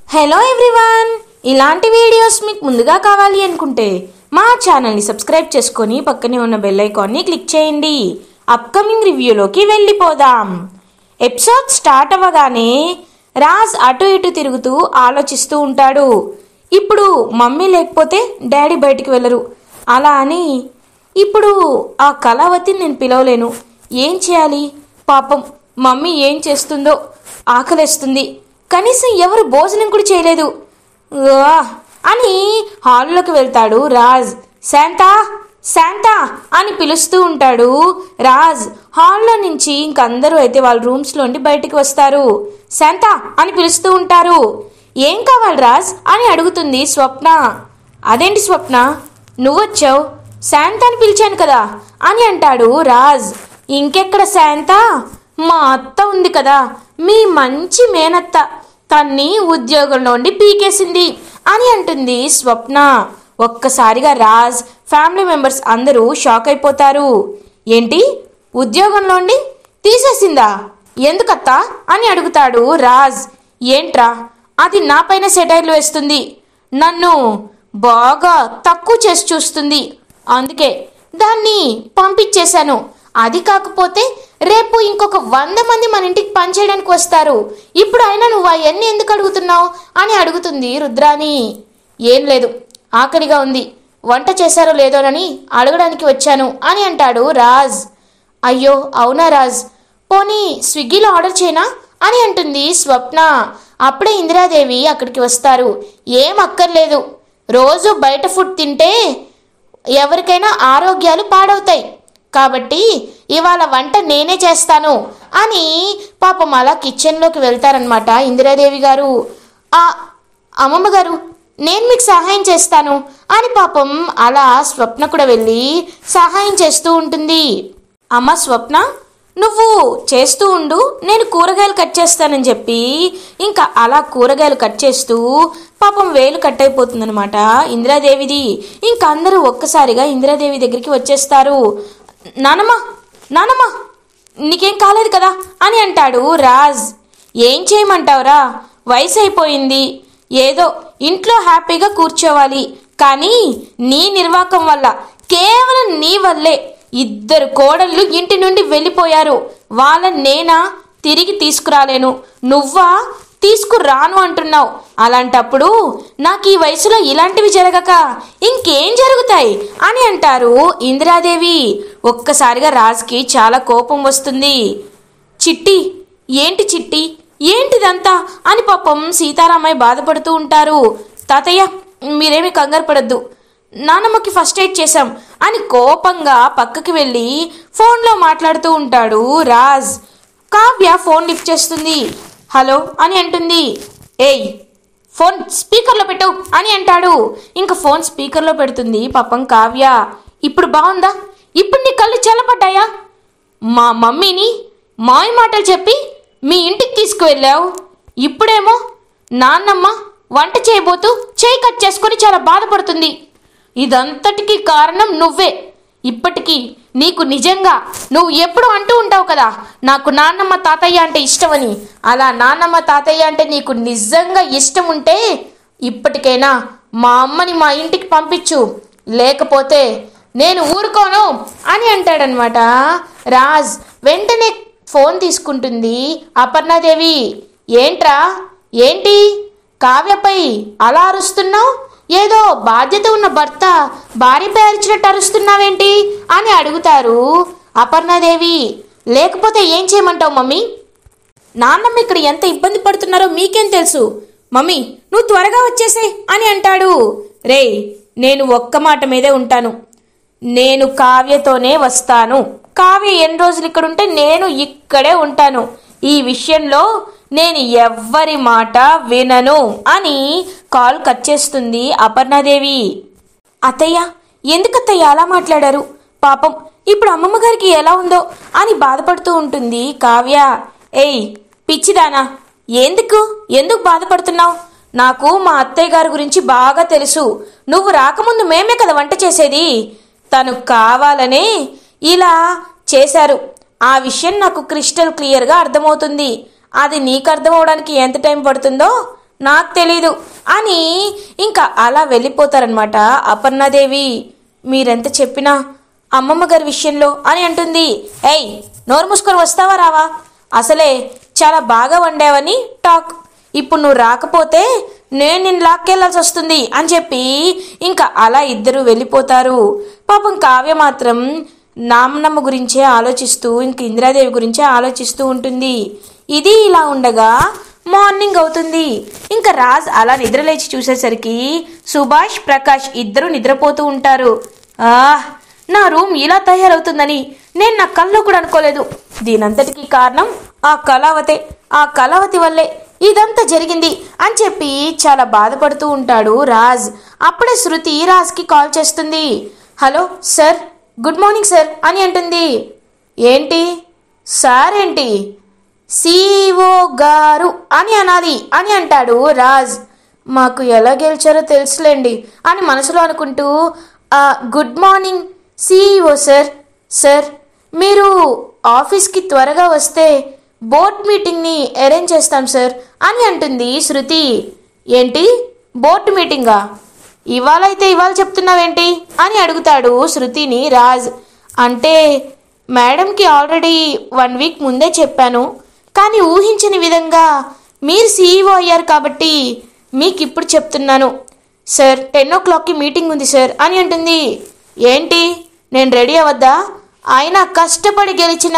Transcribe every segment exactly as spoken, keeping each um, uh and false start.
Hello everyone, ఇలాంటి videos మీకు ముందుగా కావాలి అనుకుంటే మా ఛానల్ని సబ్స్క్రైబ్ చేసుకొని పక్కనే ఉన్న బెల్ ఐకాన్ని క్లిక్ చేయండి. అప్కమింగ్ రివ్యూలోకి వెళ్ళిపోదాం. ఎపిసోడ్ స్టార్ట్ అవ్వగానే రాజ్ అటు ఇటు తిరుగుతూ ఆలోచిస్తూ ఉంటాడు. ఇప్పుడు మమ్మీ లేకపోతే డాడీ బయటికి వెళ్ళరు, అలా అని ఇప్పుడు ఆ కళావతిని నేను పిలవలేను. ఏం చేయాలి? పాపం మమ్మీ ఏం చేస్తుందో, ఆకలేస్తుంది, కనీసం ఎవరు భోజనం కూడా చేయలేదు అని హాల్లోకి వెళ్తాడు రాజ్. శాంతా శాంతా అని పిలుస్తూ ఉంటాడు రాజ్. హాల్లో నుంచి ఇంకందరూ అయితే వాళ్ళ రూమ్స్లోండి బయటికి వస్తారు. శాంతా అని పిలుస్తూ ఉంటారు. ఏం కావాలి రాజ్ అని అడుగుతుంది స్వప్న. అదేంటి స్వప్న, నువ్వొచ్చావు? శాంత అని పిలిచాను కదా అని అంటాడు రాజ్. ఇంకెక్కడ శాంత, మా అత్త ఉంది కదా, మీ మంచి మేనత్త, తన్ని ఉద్యోగంలో ఉండి పీకేసింది అని అంటుంది స్వప్న. ఒక్కసారిగా రాజ్ ఫ్యామిలీ మెంబర్స్ అందరూ షాక్ అయిపోతారు. ఏంటి, ఉద్యోగంలో ఉండి తీసేసిందా? ఎందుకత్తా అని అడుగుతాడు రాజ్. ఏంట్రా, అది నా పైన సెటైర్లు వేస్తుంది, నన్ను బాగా తక్కువ చేసి చూస్తుంది, అందుకే దాన్ని పంపించేశాను. అది కాకపోతే రేపు ఇంకొక వంద మంది మన ఇంటికి పనిచేయడానికి వస్తారు. ఇప్పుడు అయినా నువ్వు అవన్నీ ఎందుకు అడుగుతున్నావు అని అడుగుతుంది రుద్రాని. ఏం లేదు, ఆకలిగా ఉంది, వంట చేశారో లేదోనని అడగడానికి వచ్చాను అని అంటాడు రాజ్. అయ్యో అవునా రాజ్, పోనీ స్విగ్గీలో ఆర్డర్ చేయనా అని అంటుంది స్వప్న. అప్పుడే ఇందిరాదేవి అక్కడికి వస్తారు. ఏం అక్కర్లేదు, రోజు బయట ఫుడ్ తింటే ఎవరికైనా ఆరోగ్యాలు పాడవుతాయి, కాబట్టి ఇవాళ వంట నేనే చేస్తాను అని పాపం అలా కిచెన్లోకి వెళ్తారనమాట ఇందిరాదేవి గారు. ఆ అమ్మమ్మ గారు, నేను మీకు సహాయం చేస్తాను అని పాపం అలా స్వప్న కూడా వెళ్ళి సహాయం చేస్తూ ఉంటుంది. అమ్మ స్వప్న, నువ్వు చేస్తూ ఉండు, నేను కూరగాయలు కట్ చేస్తానని చెప్పి ఇంకా అలా కూరగాయలు కట్ చేస్తూ పాపం వేలు కట్ అయిపోతుందనమాట ఇందిరాదేవిది. ఇంక అందరూ ఒక్కసారిగా ఇందిరాదేవి దగ్గరికి వచ్చేస్తారు. నానమ్మ నానమ్మ నీకేం కాలేదు కదా అని అంటాడు రాజ్. ఏం చేయమంటావురా, వయసు అయిపోయింది, ఏదో ఇంట్లో హ్యాపీగా కూర్చోవాలి, కానీ నీ నిర్వాకం వల్ల, కేవలం నీ వల్లే ఇద్దరు కోడళ్ళు ఇంటి నుండి వెళ్ళిపోయారు. వాళ్ళని నేనా తిరిగి తీసుకురాలేను, నువ్వా తీసుకురాను అంటున్నావు. అలాంటప్పుడు నాకు ఈ వయసులో ఇలాంటివి జరగక ఇంకేం జరుగుతాయి అని అంటారు ఇందిరాదేవి. ఒక్కసారిగా రాజ్కి చాలా కోపం వస్తుంది. చిట్టి, ఏంటి చిట్టి, ఏంటిదంతా అని పాపం సీతారామయ్య బాధపడుతూ ఉంటారు. తాతయ్య మీరేమీ కంగారు పడద్దు, నానమ్మకి ఫస్ట్ ఎయిడ్ చేశాం అని కోపంగా పక్కకి వెళ్ళి ఫోన్లో మాట్లాడుతూ ఉంటాడు రాజ్. కావ్య ఫోన్ లిఫ్ట్ చేస్తుంది. హలో అని అంటుంది. ఏయ్ ఫోన్ స్పీకర్లో పెట్టు అని అంటాడు. ఇంకా ఫోన్ స్పీకర్లో పెడుతుంది పాపం కావ్య. ఇప్పుడు బాగుందా? ఇప్పుడు నీ కళ్ళు చల్లబడ్డాయా? మా మమ్మీని మాయ మాటలు చెప్పి మీ ఇంటికి తీసుకువెళ్ళావు, ఇప్పుడేమో నాన్నమ్మ వంట చేయబోతూ చేయి కట్ చేసుకొని చాలా బాధపడుతుంది. ఇదంతటికీ కారణం నువ్వే. ఇప్పటికీ నీకు నిజంగా నువ్వు ఎప్పుడు అంటూ ఉంటావు కదా నాకు నాన్నమ్మ తాతయ్య అంటే ఇష్టమని. అలా నాన్నమ్మ తాతయ్య అంటే నీకు నిజంగా ఇష్టం ఉంటే ఇప్పటికైనా మా అమ్మని మా ఇంటికి పంపించు, లేకపోతే నేను ఊరుకోను అని అంటాడనమాట రాజ్. వెంటనే ఫోన్ తీసుకుంటుంది అపర్ణాదేవి. ఏంట్రా, ఏంటి కావ్యపై అలా అరుస్తున్నావు? ఏదో బాధ్యత ఉన్న భర్త భార్యపై అరిచినట్టు అరుస్తున్నావేంటి అని అడుగుతారు అపర్ణాదేవి. లేకపోతే ఏం చేయమంటావు మమ్మీ? నాన్నమ్మ ఇక్కడ ఎంత ఇబ్బంది పడుతున్నారో మీకేం తెలుసు? మమ్మీ నువ్వు త్వరగా వచ్చేసే అని అంటాడు. రే, నేను ఒక్క మాట మీదే ఉంటాను, నేను కావ్యతోనే వస్తాను. కావ్య ఎన్ని రోజులు ఇక్కడ ఉంటే నేను ఇక్కడే ఉంటాను. ఈ విషయంలో నేను ఎవ్వరి మాట వినను అని కాల్ కట్ చేస్తుంది అపర్ణాదేవి. అత్తయ్య, ఎందుకత్తయ్య అలా మాట్లాడారు? పాపం ఇప్పుడు అమ్మమ్మ గారికి ఎలా ఉందో అని బాధపడుతూ ఉంటుంది కావ్య. ఏయ్ పిచ్చిదానా, ఎందుకు ఎందుకు బాధపడుతున్నావు? నాకు మా అత్తయ్య గారి గురించి బాగా తెలుసు. నువ్వు రాకముందు మేమే కదా వంట చేసేది. తను కావాలనే ఇలా చేశారు. ఆ విషయం నాకు క్రిస్టల్ క్లియర్గా అర్థమవుతుంది. అది నీకు అర్థం అవడానికి ఎంత టైం పడుతుందో నాకు తెలీదు అని ఇంకా అలా వెళ్ళిపోతారనమాట అపర్ణాదేవి. మీరెంత చెప్పినా అమ్మమ్మ గారి విషయంలో అని అంటుంది. ఏయ్, నోరు మూసుకొని వస్తావా రావా? అసలే చాలా బాగా వండావని టాక్. ఇప్పుడు నువ్వు రాకపోతే నేను నిన్ను లాక్కెళ్లాల్సి వస్తుంది అని చెప్పి ఇంకా అలా ఇద్దరు వెళ్ళిపోతారు. పాపం కావ్య మాత్రం నామనమ్మ గురించే ఆలోచిస్తూ ఇంక ఇందిరాదేవి గురించే ఆలోచిస్తూ ఉంటుంది. ఇది ఇలా ఉండగా మార్నింగ్ అవుతుంది. ఇంకా రాజ్ అలా నిద్రలేచి చూసేసరికి సుభాష్ ప్రకాష్ ఇద్దరు నిద్రపోతూ ఉంటారు. ఆ నా రూమ్ ఇలా తయారవుతుందని నేను నా కల్లో కూడా అనుకోలేదు. దీనంతటికీ కారణం ఆ కళావతే. ఆ కళావతి వల్లే ఇదంతా జరిగింది అని చెప్పి చాలా బాధపడుతూ ఉంటాడు రాజ్. అప్పుడే శృతి రాజ్కి కాల్ చేస్తుంది. Hello sir, good morning sir అని అంటుంది. ఏంటి సార్ ఏంటి? సిఇఓ గారు అని అనాలి అని అంటాడు రాజ్. మాకు ఎలా గెలిచారో తెలుసులేండి అని మనసులో అనుకుంటూ good morning CEO sir. Sir మీరు ఆఫీస్కి త్వరగా వస్తే బోర్డ్ మీటింగ్ని అరేంజ్ చేస్తాం సార్ అని అంటుంది శృతి. ఏంటి బోర్డ్ మీటింగా? ఇవాళ అయితే ఇవాళ చెప్తున్నావేంటి అని అడుగుతాడు శృతిని రాజ్. అంటే మేడంకి ఆల్రెడీ వన్ వీక్ ముందే చెప్పాను, కానీ ఊహించని విధంగా మీరు సీఈఓ అయ్యారు కాబట్టి మీకు ఇప్పుడు చెప్తున్నాను సార్. టెన్ ఓ క్లాక్కి మీటింగ్ ఉంది సార్ అని అంటుంది. ఏంటి నేను రెడీ అవద్దా? అయినా కష్టపడి గెలిచిన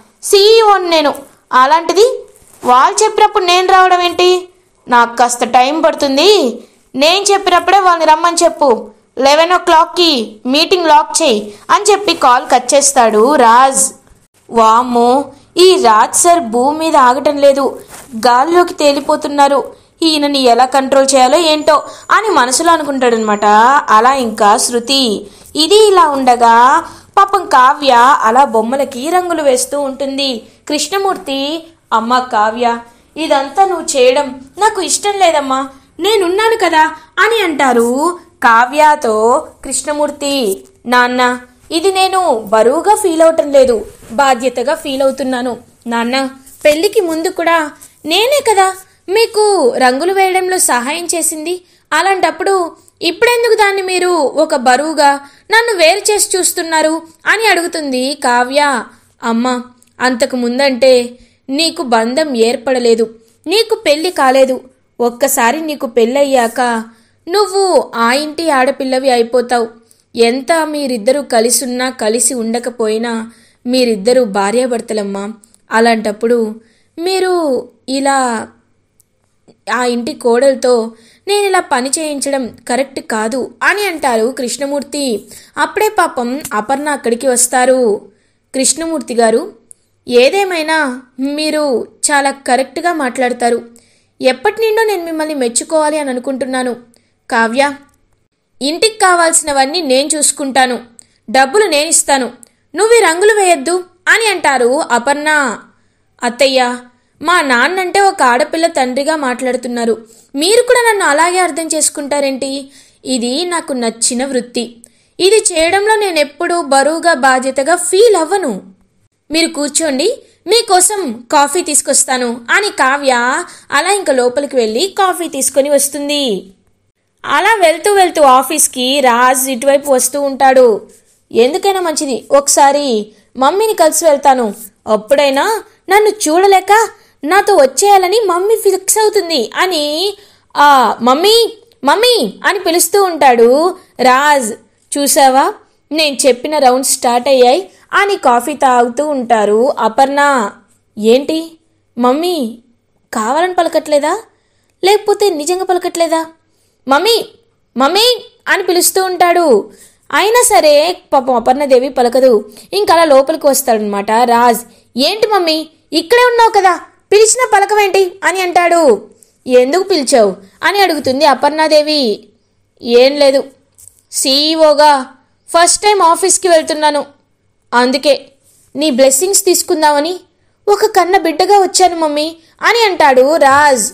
సీఈఓని నేను, అలాంటిది వాళ్ళు చెప్పినప్పుడు నేను రావడం ఏంటి? నాకు కాస్త టైం పడుతుంది. నేను చెప్పినప్పుడే వాళ్ళని రమ్మని చెప్పు. లెవెన్ ఓ క్లాక్కి మీటింగ్ లాక్ చేయి అని చెప్పి కాల్ కట్ చేస్తాడు రాజ్. వామ్మో, ఈ రాజ్ సార్ భూమి మీద ఆగటం లేదు, గాల్లోకి తేలిపోతున్నారు. ఈయనని ఎలా కంట్రోల్ చేయాలో ఏంటో అని మనసులో అనుకుంటాడనమాట. అలా ఇంకా శృతి. ఇది ఇలా ఉండగా పాపం కావ్య అలా బొమ్మలకి రంగులు వేస్తూ ఉంటుంది. కృష్ణమూర్తి, అమ్మ కావ్య, ఇదంతా నువ్వు చేయడం నాకు ఇష్టం లేదమ్మా, నేనున్నాను కదా అని అంటారు కావ్యతో కృష్ణమూర్తి. నాన్న, ఇది నేను బరువుగా ఫీల్ అవటం లేదు, బాధ్యతగా ఫీల్ అవుతున్నాను. నాన్న, పెళ్లికి ముందు కూడా నేనే కదా మీకు రంగులు వేయడంలో సహాయం చేసింది. అలాంటప్పుడు ఇప్పుడెందుకు దాన్ని మీరు ఒక బరువుగా నన్ను వేరు చేసి చూస్తున్నారు అని అడుగుతుంది కావ్య. అమ్మ, అంతకు ముందంటే నీకు బంధం ఏర్పడలేదు, నీకు పెళ్లి కాలేదు. ఒక్కసారి నీకు పెళ్ళయ్యాక నువ్వు ఆ ఇంటి ఆడపిల్లవి అయిపోతావు. ఎంత మీరిద్దరూ కలిసున్నా కలిసి ఉండకపోయినా మీరిద్దరూ భార్యాభర్తలమ్మా. అలాంటప్పుడు మీరు ఇలా ఆ ఇంటి కోడలతో నేను ఇలా పని చేయించడం కరెక్ట్ కాదు అని అంటారు కృష్ణమూర్తి. అప్పుడే పాపం అపర్ణ అక్కడికి వస్తారు. కృష్ణమూర్తి గారు, ఏదేమైనా మీరు చాలా కరెక్ట్గా మాట్లాడతారు. ఎప్పటి నుండో నేను మిమ్మల్ని మెచ్చుకోవాలి అని అనుకుంటున్నాను. కావ్య, ఇంటికి కావాల్సినవన్నీ నేను చూసుకుంటాను, డబ్బులు నేనిస్తాను, నువ్వు ఈ రంగులు వేయొద్దు అని అంటారు అపర్ణ. అత్తయ్య, మా నాన్నంటే ఒక ఆడపిల్ల తండ్రిగా మాట్లాడుతున్నారు, మీరు కూడా నన్ను అలాగే అర్థం చేసుకుంటారేంటి? ఇది నాకు నచ్చిన వృత్తి, ఇది చేయడంలో నేను ఎప్పుడూ బరువుగా బాధ్యతగా ఫీల్ అవ్వను. మీరు కూర్చోండి, మీకోసం కాఫీ తీసుకొస్తాను అని కావ్య అలా ఇంకా లోపలికి వెళ్ళి కాఫీ తీసుకొని వస్తుంది. అలా వెళ్తూ వెళ్తూ ఆఫీస్కి రాజ్ ఇటువైపు వస్తూ ఉంటాడు. ఎందుకైనా మంచిది ఒకసారి మమ్మీని కలిసి వెళ్తాను, అప్పుడైనా నన్ను చూడలేక నాతో వచ్చేయాలని మమ్మీ ఫిక్స్ అవుతుంది అని ఆ మమ్మీ మమ్మీ అని పిలుస్తూ ఉంటాడు రాజ్. చూసావా, నేను చెప్పిన రౌండ్ స్టార్ట్ అయ్యాయి అని కాఫీ తాగుతూ ఉంటారు అపర్ణ. ఏంటి మమ్మీ కావాలని పలకట్లేదా, లేకపోతే నిజంగా పలకట్లేదా? మమ్మీ మమ్మీ అని పిలుస్తూ ఉంటాడు. అయినా సరే పాపం అపర్ణదేవి పలకదు. ఇంకలా లోపలికి వస్తాడనమాట రాజ్. ఏంటి మమ్మీ ఇక్కడే ఉన్నావు కదా, పిలిచిన పలకవేంటి అని అంటాడు. ఎందుకు పిలిచావు అని అడుగుతుంది అపర్ణాదేవి. ఏం లేదు, సీఈఓగా ఫస్ట్ టైం ఆఫీస్కి వెళ్తున్నాను, అందుకే నీ బ్లెస్సింగ్స్ తీసుకుందామని ఒక కన్న బిడ్డగా వచ్చాను మమ్మీ అని అంటాడు రాజ్.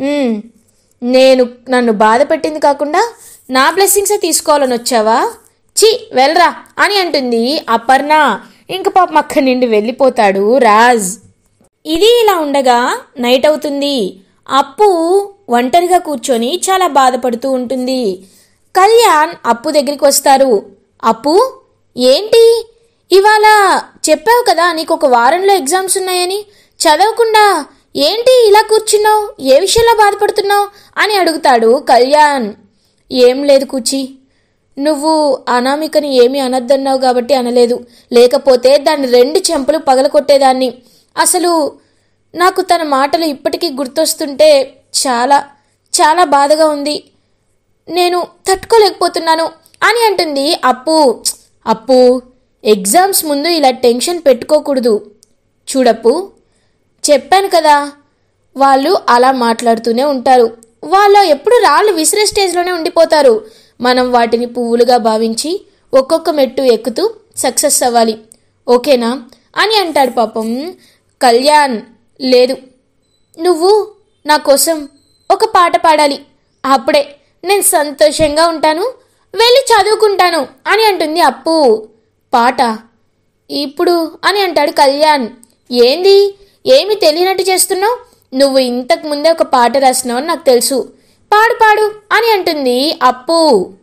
నేను నన్ను బాధ పెట్టింది కాకుండా నా బ్లెస్సింగ్సే తీసుకోవాలని వచ్చావా? చి వెళ్ళరా అని అంటుంది అపర్ణ. ఇంక పాపం అక్కడి నుండి వెళ్ళిపోతాడు రాజ్. ఇది ఇలా ఉండగా నైట్ అవుతుంది. అప్పు ఒంటరిగా కూర్చొని చాలా బాధపడుతూ ఉంటుంది. కళ్యాణ్ అప్పు దగ్గరికి వస్తారు. అప్పు, ఏంటి ఇవాళ చెప్పావు కదా నీకు ఒక వారంలో ఎగ్జామ్స్ ఉన్నాయని, చదవకుండా ఏంటి ఇలా కూర్చున్నావు, ఏ విషయంలో బాధపడుతున్నావు అని అడుగుతాడు కళ్యాణ్. ఏం లేదు కూచి, నువ్వు అనామికని ఏమీ అనద్దన్నావు కాబట్టి అనలేదు, లేకపోతే దాన్ని రెండు చెంపలు పగలకొట్టేదాన్ని. అసలు నాకు తన మాటలు ఇప్పటికీ గుర్తొస్తుంటే చాలా చాలా బాధగా ఉంది, నేను తట్టుకోలేకపోతున్నాను అని అంటుంది అప్పు. అప్పు, ఎగ్జామ్స్ ముందు ఇలా టెన్షన్ పెట్టుకోకూడదు. చూడప్పు, చెప్పాను కదా, వాళ్ళు అలా మాట్లాడుతూనే ఉంటారు, వాళ్ళు ఎప్పుడు రాళ్ళు విసిరే స్టేజ్లోనే ఉండిపోతారు. మనం వాటిని పువ్వులుగా భావించి ఒక్కొక్క మెట్టు ఎక్కుతూ సక్సెస్ అవ్వాలి, ఓకేనా అని అంటాడు. పాపం కళ్యాణ్, లేదు, నువ్వు నా కోసం ఒక పాట పాడాలి, అప్పుడే నేను సంతోషంగా ఉంటాను, వెళ్ళి చదువుకుంటాను అని అంటుంది అప్పు. పాట ఇప్పుడు అని అంటాడు కళ్యాణ్. ఏంది, ఏమి తెలియనట్టు చేస్తున్నావు, నువ్వు ఇంతకు ముందే ఒక పాట రాసినావు అని నాకు తెలుసు, పాడు పాడు అని అంటుంది అప్పు.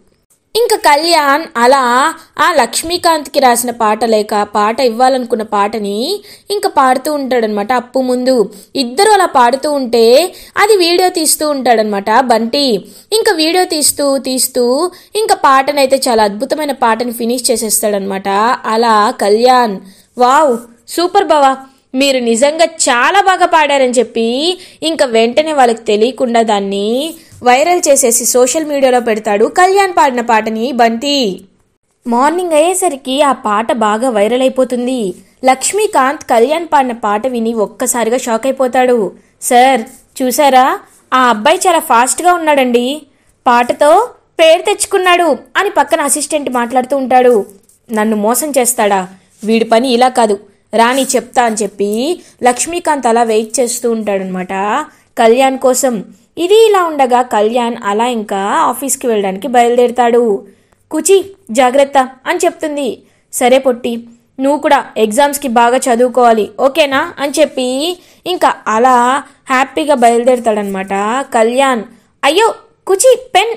ఇంకా కళ్యాణ్ అలా ఆ లక్ష్మీకాంత్కి రాసిన పాట లేక పాట ఇవ్వాలనుకున్న పాటని ఇంకా పాడుతూ ఉంటాడనమాట అప్పు ముందు. ఇద్దరు అలా పాడుతూ ఉంటే అది వీడియో తీస్తూ ఉంటాడనమాట బంటి. ఇంకా వీడియో తీస్తూ తీస్తూ ఇంకా పాటనైతే చాలా అద్భుతమైన పాటని ఫినిష్ చేసేస్తాడనమాట. అలా కళ్యాణ్, వావ్ సూపర్ బావా, మీరు నిజంగా చాలా బాగా పాడారని చెప్పి ఇంకా వెంటనే వాళ్ళకి తెలియకుండా దాన్ని వైరల్ చేసేసి సోషల్ మీడియాలో పెడతాడు కళ్యాణ్ పాడిన పాటని బంటి. మార్నింగ్ అయ్యేసరికి ఆ పాట బాగా వైరల్ అయిపోతుంది. లక్ష్మీకాంత్ కళ్యాణ్ పాడిన పాట విని ఒక్కసారిగా షాక్ అయిపోతాడు. సార్ చూసారా, ఆ అబ్బాయి చాలా ఫాస్ట్గా ఉన్నాడండి, పాటతో పేరు తెచ్చుకున్నాడు అని పక్కన అసిస్టెంట్ మాట్లాడుతూ ఉంటాడు. నన్ను మోసం చేస్తాడా, వీడి పని ఇలా కాదు, రాని చెప్తా అని చెప్పి లక్ష్మీకాంత్ అలా వెయిట్ చేస్తూ ఉంటాడనమాట కళ్యాణ్ కోసం. ఇది ఇలా ఉండగా కళ్యాణ్ అలా ఇంకా ఆఫీస్కి వెళ్ళడానికి బయలుదేరుతాడు. కుచి జాగ్రత్త అని చెప్తుంది. సరే పొట్టి, నువ్వు కూడా ఎగ్జామ్స్కి బాగా చదువుకోవాలి, ఓకేనా అని చెప్పి ఇంకా అలా హ్యాపీగా బయలుదేరుతాడనమాట కళ్యాణ్. అయ్యో కుచి పెన్,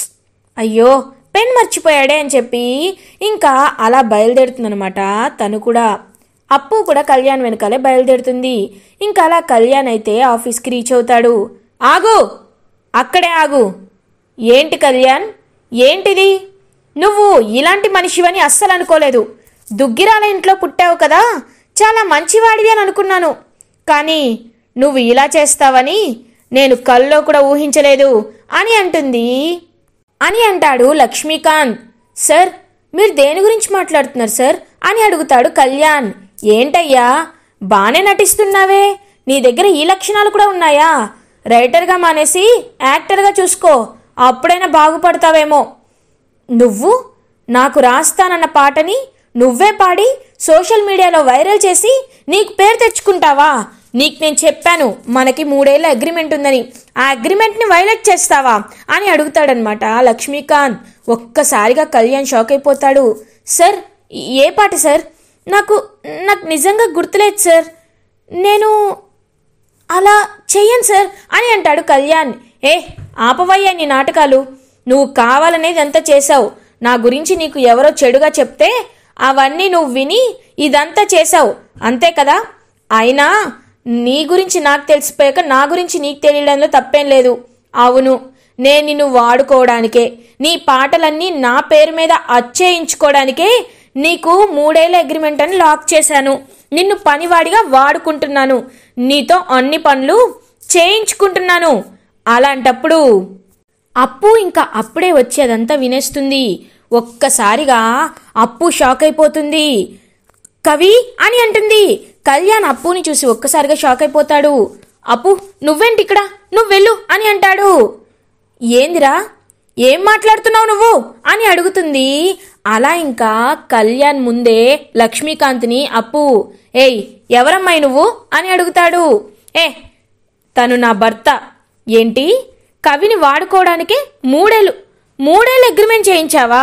అయ్యో పెన్ మర్చిపోయాడే అని చెప్పి ఇంకా అలా బయలుదేరుతుందనమాట తను కూడా. అప్పు కూడా కళ్యాణ్ వెనకాలే బయలుదేరుతుంది. ఇంకా అలా కళ్యాణ్ అయితే ఆఫీస్కి రీచ్ అవుతాడు. ఆగు, అక్కడే ఆగు. ఏంటి కళ్యాణ్, ఏంటిది, నువ్వు ఇలాంటి మనిషివని అస్సలు అనుకోలేదు. దుగ్గిరాల ఇంట్లో పుట్టావు కదా, చాలా మంచివాడివి అని అనుకున్నాను, కానీ నువ్వు ఇలా చేస్తావని నేను కల్లో కూడా ఊహించలేదు అని అంటుంది అని అంటాడు లక్ష్మీకాంత్. సార్ మీరు దేని గురించి మాట్లాడుతున్నారు సార్ అని అడుగుతాడు కళ్యాణ్. ఏంటయ్యా బానే నటిస్తున్నావే, నీ దగ్గర ఈ లక్షణాలు కూడా ఉన్నాయా, రైటర్గా మానేసి యాక్టర్గా చూసుకో, అప్పుడైనా బాగుపడతావేమో. నువ్వు నాకు రాస్తానన్న పాటని నువ్వే పాడి సోషల్ మీడియాలో వైరల్ చేసి నీకు పేరు తెచ్చుకుంటావా? నీకు నేను చెప్పాను మనకి మూడేళ్ల అగ్రిమెంట్ ఉందని, ఆ అగ్రిమెంట్ని వైలేట్ చేస్తావా అని అడుగుతాడనమాట లక్ష్మీకాంత్. ఒక్కసారిగా కళ్యాణ్ షాక్ అయిపోతాడు. సార్ ఏ పాట సార్, నాకు నాకు నిజంగా గుర్తులేదు సార్, నేను అలా చెయ్యను సార్ అని అంటాడు కళ్యాణ్. ఏ ఆపవయ్యా నీ నాటకాలు, నువ్వు కావాలనేది అంతా చేశావు, నా గురించి నీకు ఎవరో చెడుగా చెప్తే అవన్నీ నువ్వు విని ఇదంతా చేశావు అంతే కదా. అయినా నీ గురించి నాకు తెలిసిపోయాక నా గురించి నీకు తెలియడంలో తప్పేం లేదు. అవును, నేను నిన్ను వాడుకోవడానికే, నీ పాటలన్నీ నా పేరు మీద అచ్చేయించుకోవడానికే నీకు మూడేళ్ల అగ్రిమెంట్ అని లాక్ చేశాను, నిన్ను పనివాడిగా వాడుకుంటున్నాను, నీతో అన్ని పనులు చేయించుకుంటున్నాను. అలాంటప్పుడు అప్పు ఇంకా అప్పుడే వచ్చి అదంతా వినేస్తుంది. ఒక్కసారిగా అప్పు షాక్ అయిపోతుంది. కవి అని అంటుంది. కళ్యాణ్ అప్పుని చూసి ఒక్కసారిగా షాక్ అయిపోతాడు. అప్పు నువ్వేంటి ఇక్కడ, నువ్వు వెళ్ళు అని అంటాడు. ఏందిరా, ఏం మాట్లాడుతున్నావు నువ్వు అని అడుగుతుంది. అలా ఇంకా కళ్యాణ్ ముందే లక్ష్మీకాంత్ని అప్పు, ఏయ్ ఎవరమ్మాయి నువ్వు అని అడుగుతాడు. ఏ తను నా భర్త. ఏంటి, కవిని వాడుకోవడానికి మూడేళ్ళు మూడేళ్ళు అగ్రిమెంట్ చేయించావా?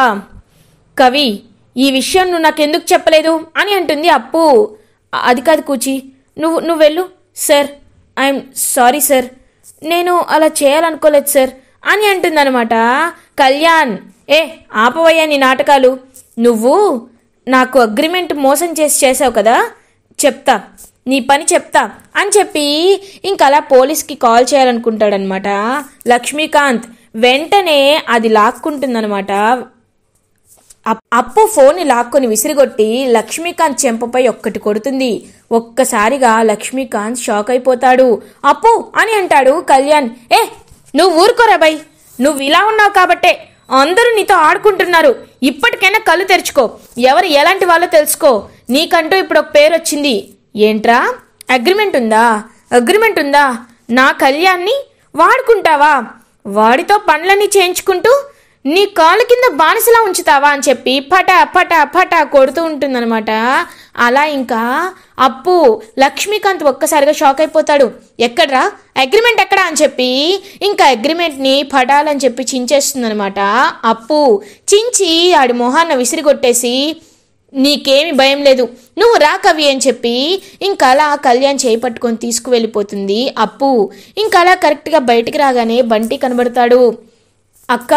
కవి ఈ విషయం నువ్వు నాకెందుకు చెప్పలేదు అని అంటుంది అప్పు. అది కాదు కూచి, నువ్వు నువ్వు వెళ్ళు. సార్ ఐఎమ్ సారీ సార్, నేను అలా చేయాలనుకోలేదు సార్ అని అంటుందన్నమాట. కళ్యాణ్, ఏ ఆపవయ్యా నీ నాటకాలు, నువ్వు నాకు అగ్రిమెంట్ మోసం చేసి చేసావు కదా, చెప్తా నీ పని చెప్తా అని చెప్పి ఇంక అలా పోలీస్కి కాల్ చేయాలనుకుంటాడనమాట లక్ష్మీకాంత్. వెంటనే అది లాక్కుంటుందనమాట. అప్పు ఫోన్ని లాక్కొని విసిరిగొట్టి లక్ష్మీకాంత్ చెంపపై ఒక్కటి కొడుతుంది. ఒక్కసారిగా లక్ష్మీకాంత్ షాక్ అయిపోతాడు. అప్పు అని అంటాడు కళ్యాణ్. ఏ నువ్వు ఊరుకోరా బై, నువ్వు ఇలా ఉన్నావు కాబట్టే అందరూ నీతో ఆడుకుంటున్నారు. ఇప్పటికైనా కళ్ళు తెరుచుకో, ఎవరు ఎలాంటి వాళ్ళో తెలుసుకో. నీకంటూ ఇప్పుడు ఒక పేరు వచ్చింది. ఏంట్రా అగ్రిమెంట్ ఉందా? అగ్రిమెంట్ ఉందా? నా కళ్యాణ్ని వాడుకుంటావా? వాడితో పనులన్నీ చేయించుకుంటూ నీ కాళ్ళ కింద బానిసలా ఉంచుతావా అని చెప్పి పటా పటా పటా కొడుతూ ఉంటుందన్నమాట. అలా ఇంకా అప్పు లక్ష్మీకాంత్ ఒక్కసారిగా షాక్ అయిపోతాడు. ఎక్కడ్రా అగ్రిమెంట్ ఎక్కడా అని చెప్పి ఇంకా అగ్రిమెంట్ని పటాలని చెప్పి చించేస్తుందనమాట. అప్పు చించి ఆడి మొహాన్న విసిరిగొట్టేసి, నీకేమి భయం లేదు, నువ్వు రా కవి అని చెప్పి ఇంకా అలా కళ్యాణ్ చేయి పట్టుకొని తీసుకువెళ్ళిపోతుంది అప్పు. ఇంకా అలా కరెక్ట్గా బయటికి రాగానే బంటి కనబడతాడు. అక్క,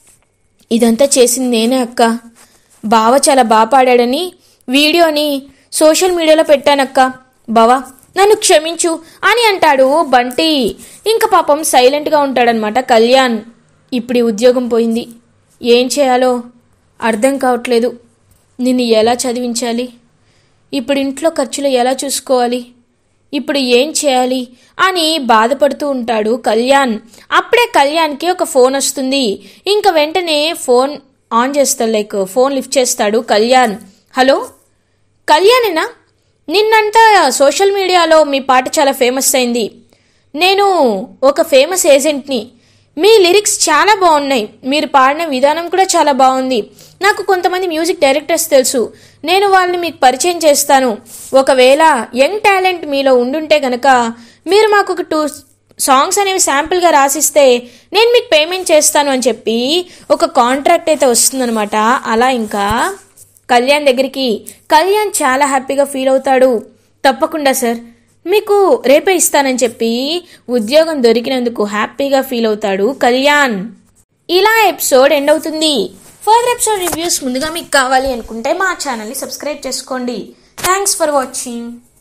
ఇదంతా చేసింది నేనే అక్క. బావ చాలా బాగా పాడాడని వీడియోని సోషల్ మీడియాలో పెట్టానక్క. బావా నన్ను క్షమించు అని అంటాడు బంటి. ఇంకా పాపం సైలెంట్గా ఉంటాడనమాట కళ్యాణ్. ఇప్పుడు ఈ ఉద్యోగం పోయింది, ఏం చేయాలో అర్థం కావట్లేదు. నిన్ను ఎలా చదివించాలి, ఇప్పుడు ఇంట్లో ఖర్చులు ఎలా చూసుకోవాలి, ఇప్పుడు ఏం చేయాలి అని బాధపడుతూ ఉంటాడు కళ్యాణ్. అప్పుడే కళ్యాణ్కి ఒక ఫోన్ వస్తుంది. ఇంకా వెంటనే ఫోన్ ఆన్ చేస్తాడు, లైక్ ఫోన్ లిఫ్ట్ చేస్తాడు కళ్యాణ్. హలో కళ్యాణేనా? నిన్నంతా సోషల్ మీడియాలో మీ పాట చాలా ఫేమస్ అయింది. నేను ఒక ఫేమస్ ఏజెంట్ని. మీ లిరిక్స్ చాలా బాగున్నాయి, మీరు పాడిన విధానం కూడా చాలా బాగుంది. నాకు కొంతమంది మ్యూజిక్ డైరెక్టర్స్ తెలుసు, నేను వాళ్ళని మీకు పరిచయం చేస్తాను. ఒకవేళ యంగ్ టాలెంట్ మీలో ఉండుంటే గనక మీరు మాకు ఒక టూ సాంగ్స్ అనేవి శాంపుల్గా రాసిస్తే నేను మీకు పేమెంట్ చేస్తాను అని చెప్పి ఒక కాంట్రాక్ట్ అయితే వస్తుందనమాట. అలా ఇంకా కళ్యాణ్ దగ్గరికి కళ్యాణ్ చాలా హ్యాపీగా ఫీల్ అవుతాడు. తప్పకుండా సార్, మీకు రేపే ఇస్తానని చెప్పి ఉద్యోగం దొరికినందుకు హ్యాపీగా ఫీల్ అవుతాడు కళ్యాణ్. ఇలా ఎపిసోడ్ ఎండ్ అవుతుంది. ఫర్దర్ ఎపిసోడ్ రివ్యూస్ ముందుగా మీకు కావాలి అనుకుంటే మా ఛానల్ని సబ్స్క్రైబ్ చేసుకోండి. Thanks for watching.